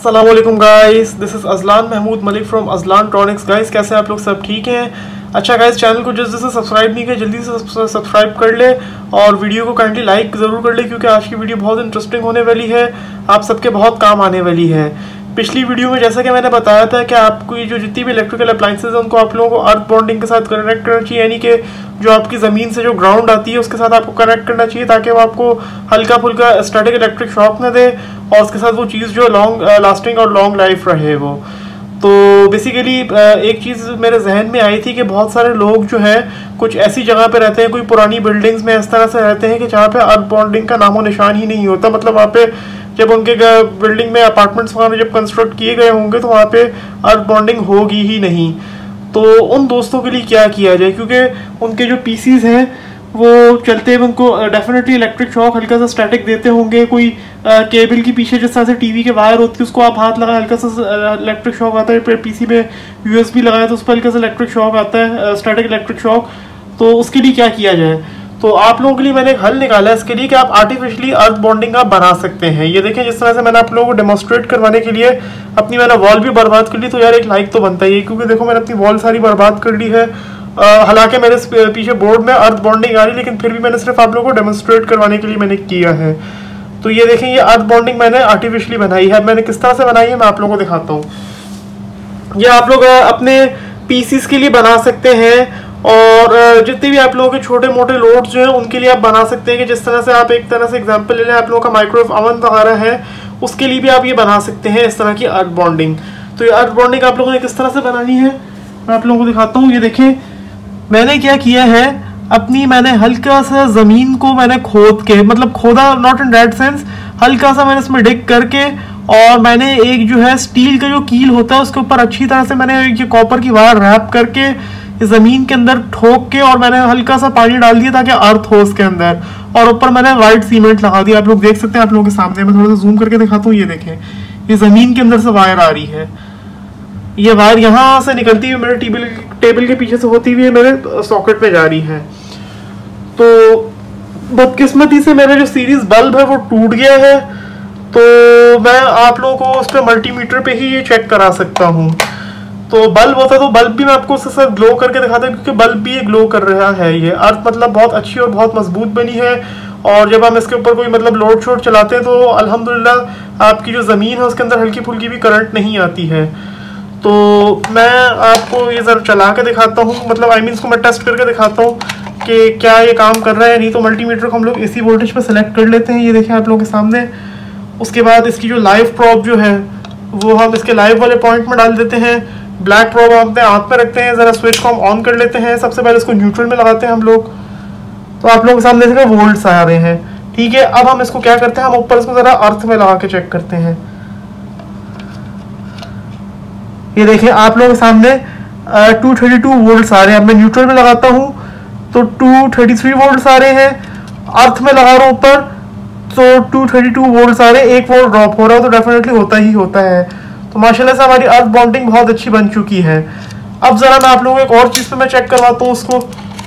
अस्सलाम वालेकुम guys, this is Ajlan Mahmood Malik from Ajlan Tronics. Guys कैसे आप लोग, सब ठीक हैं? अच्छा गाइस, चैनल को जिस से सब्सक्राइब नहीं किया जल्दी से सब्सक्राइब कर ले और वीडियो को काइंडली लाइक ज़रूर कर ले, क्योंकि आज की वीडियो बहुत इंटरेस्टिंग होने वाली है, आप सबके बहुत काम आने वाली है। पिछली वीडियो में जैसा कि मैंने बताया था कि आपको जो जितनी भी इलेक्ट्रिकल अप्लाइंसेज हैं उनको आप लोगों को अर्थ बॉन्डिंग के साथ कनेक्ट करना चाहिए, यानी कि जो आपकी ज़मीन से जो ग्राउंड आती है उसके साथ आपको कनेक्ट करना चाहिए, ताकि वो आपको हल्का फुल्का स्टैटिक इलेक्ट्रिक शॉक न दे और उसके साथ वो चीज़ जो लॉन्ग लास्टिंग और लॉन्ग लाइफ रहे वो। तो बेसिकली एक चीज़ मेरे जहन में आई थी कि बहुत सारे लोग जो है कुछ ऐसी जगह पे रहते हैं, कोई पुरानी बिल्डिंग्स में इस तरह से रहते हैं कि जहाँ पे अर्थ बॉन्डिंग का नामो निशान ही नहीं होता। मतलब वहाँ पे जब उनके बिल्डिंग में अपार्टमेंट्स वगैरह जब कंस्ट्रक्ट किए गए होंगे तो वहाँ पे अर्थ बॉन्डिंग होगी ही नहीं। तो उन दोस्तों के लिए क्या किया जाए, क्योंकि उनके जो पीसीज हैं वो चलते हुए उनको डेफिनेटली इलेक्ट्रिक शॉक हल्का सा स्टैटिक देते होंगे। कोई केबल के पीछे जिस तरह से टीवी के वायर होती है उसको आप हाथ लगाए हल्का सा इलेक्ट्रिक शॉक आता है, पीसी में यूएसबी लगाए तो उस पर हल्का सा इलेक्ट्रिक शॉक आता है, स्टैटिक इलेक्ट्रिक शॉक। तो उसके लिए क्या किया जाए, तो आप लोगों के लिए मैंने एक हल निकाला है इसके लिए कि आप आर्टिफिशियली अर्थ बॉन्डिंग आप बना सकते हैं। ये देखें, जिस तरह से मैंने आप लोगों को डेमोस्ट्रेट करवाने के लिए अपनी मैंने वॉल भी बर्बाद कर ली, तो यार एक लाइक तो बनता ही है, क्योंकि देखो मैंने अपनी वॉल सारी बर्बाद कर ली है। हालांकि मेरे पीछे बोर्ड में अर्थ बॉन्डिंग आ रही है, लेकिन फिर भी मैंने सिर्फ आप लोगों को डेमोस्ट्रेट करवाने के लिए मैंने किया है। तो ये देखें, ये अर्थ बॉन्डिंग मैंने आर्टिफिशियली बनाई है। मैंने किस तरह से बनाई है मैं आप लोगों को दिखाता हूँ। ये आप लोग अपने पीसीस के लिए बना सकते हैं और जितने भी आप लोगों के छोटे मोटे लोड्स जो हैं उनके लिए आप बना सकते हैं। कि जिस तरह से आप एक तरह से एग्जांपल ले लें, आप लोगों का माइक्रोवेव अवन वगैरह है उसके लिए भी आप ये बना सकते हैं इस तरह की अर्थ बॉन्डिंग। तो ये अर्थ बॉन्डिंग आप लोगों ने किस तरह से बनानी है मैं आप लोगों को दिखाता हूँ। ये देखें, मैंने क्या किया है, मैंने हल्का सा ज़मीन को मैंने खोद के, मतलब खोदा नॉट इन दैट सेंस, हल्का सा मैंने इसमें डिग करके और मैंने एक जो है स्टील का जो कील होता है उसके ऊपर अच्छी तरह से मैंने ये कॉपर की वायर रैप करके ज़मीन के अंदर ठोक के और मैंने हल्का सा पानी डाल दिया ताकि अर्थ हो उसके अंदर, और ऊपर मैंने वाइट सीमेंट लगा दिया। आप लोग देख सकते हैं, आप लोगों के सामने मैं थोड़ा सा जूम करके दिखाता हूँ। ये देखें, ये ज़मीन के अंदर से वायर आ रही है, ये वायर यहाँ से निकलती हुई मेरे टेबल के पीछे से होती हुई मेरे सॉकेट पे जा रही है। तो बदकिस्मती से मेरा जो सीरीज बल्ब है वो टूट गया है, तो मैं आप लोगों को उस पर मल्टीमीटर पे ही ये चेक करा सकता हूँ। तो बल्ब होता तो बल्ब भी मैं आपको उसके साथ ग्लो करके दिखाता हूँ, क्योंकि बल्ब भी ये ग्लो कर रहा है। ये अर्थ मतलब बहुत अच्छी और बहुत मजबूत बनी है, और जब हम इसके ऊपर कोई मतलब लोड शोड चलाते हैं तो अल्हम्दुलिल्लाह आपकी जो ज़मीन है उसके अंदर हल्की फुल्की भी करंट नहीं आती है। तो मैं आपको ये ज़रा चला के दिखाता हूँ, मतलब आई मीन इसको मैं टेस्ट करके दिखाता हूँ कि क्या ये काम कर रहा है नहीं। तो मल्टीमीटर को हम लोग इसी वोल्टेज पर सेलेक्ट कर लेते हैं, ये देखें आप लोगों के सामने। उसके बाद इसकी जो लाइव प्रॉब जो है वो हम इसके लाइव वाले पॉइंट में डाल देते हैं। ब्लैक प्रॉब हम अपने हाथ में रखते हैं, ज़रा स्विच को हम ऑन कर लेते हैं। सबसे पहले इसको न्यूट्रल में लगाते हैं हम लोग, तो आप लोगों के सामने से वोल्ट्स आ रहे हैं। ठीक है, अब हम इसको क्या करते हैं, हम ऊपर इसको ज़रा अर्थ में लगा के चेक करते हैं। ये देखिए आप लोगों के सामने 232 वोल्ट्स आ रहे हैं। अब मैं न्यूट्रल में लगाता हूँ तो 233 वोल्ट्स आ रहे हैं। अर्थ में लगा रहा हूँ ऊपर तो 232 वोल्ट्स आ रहे हैं। 1 वोल्ट ड्रॉप हो रहा है, तो डेफिनेटली होता ही होता है। तो माशाल्लाह से हमारी अर्थ बॉन्डिंग बहुत अच्छी बन चुकी है। अब ज़रा मैं आप लोगों को एक और चीज़ पे मैं चेक करवाता हूँ। उसको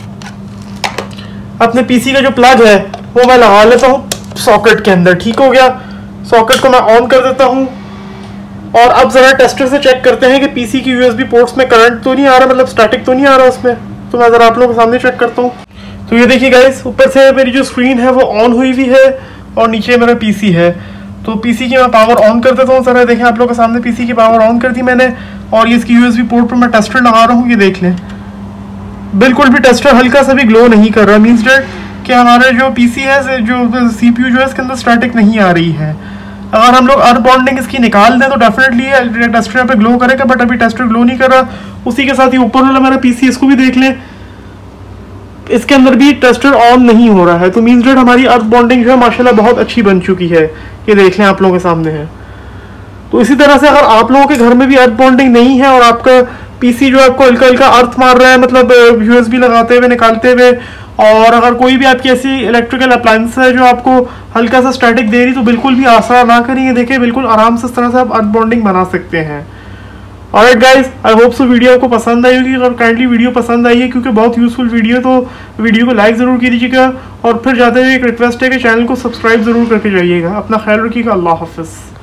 अपने पीसी का जो प्लग है वो मैं लगा लेता हूँ सॉकेट के अंदर। ठीक हो गया, सॉकेट को मैं ऑन कर देता हूँ और अब ज़रा टेस्टर से चेक करते हैं कि पीसी की यूएसबी पोर्ट्स में करंट तो नहीं आ रहा, मतलब स्टैटिक तो नहीं आ रहा उसमें। तो मैं ज़रा आप लोगों के सामने चेक करता हूँ। तो ये देखिए गाइस, ऊपर से मेरी जो स्क्रीन है वो ऑन हुई हुई है और नीचे मेरा पीसी है। तो पीसी की मैं पावर ऑन कर देता हूँ। ज़रा देखें आप लोगों के सामने, पीसी की पावर ऑन कर दी मैंने और ये इसकी यूएसबी पोर्ट पर मैं टेस्टर लगा रहा हूँ। ये देख लें, बिल्कुल भी टेस्टर हल्का सा भी ग्लो नहीं कर रहा, मीन्स डेट कि हमारे जो पीसी है, जो सीपीयू जो है इसके अंदर स्टैटिक नहीं आ रही है। अगर हम लोग अर्थ बॉन्डिंग इसकी निकाल दें तो डेफिनेटली टेस्टर यहाँ पे ग्लो करेगा, बट अभी टेस्टर ग्लो नहीं कर रहा। उसी के साथ ही ऊपर वाला मेरा पीसी, इसको भी देख लें, इसके अंदर भी टेस्टर ऑन नहीं हो रहा है। तो मीन्स डेट हमारी अर्थ बॉन्डिंग जो है माशाल्लाह बहुत अच्छी बन चुकी है। ये देख लें आप लोगों के सामने है। तो इसी तरह से अगर आप लोगों के घर में भी अर्थ बॉन्डिंग नहीं है और आपका पीसी जो आपको हल्का हल्का अर्थ मार रहा है, मतलब यूएसबी लगाते हुए निकालते हुए, और अगर कोई भी आपकी ऐसी इलेक्ट्रिकल अप्लायंस है जो आपको हल्का सा स्टैटिक दे रही, तो बिल्कुल भी आसरा ना करें। ये देखिए, बिल्कुल आराम से इस तरह से आप अर्थ बॉन्डिंग बना सकते हैं। Alright guys, I hope so video आपको पसंद आई होगी। और काइंडली वीडियो पसंद आई है क्योंकि बहुत यूजफुल वीडियो है, तो वीडियो को लाइक ज़रूर कीजिएगा। और फिर जाते हुए एक रिक्वेस्ट है कि चैनल को सब्सक्राइब ज़रूर करके जाइएगा। अपना ख्याल रखिएगा। अल्लाह हाफिज़।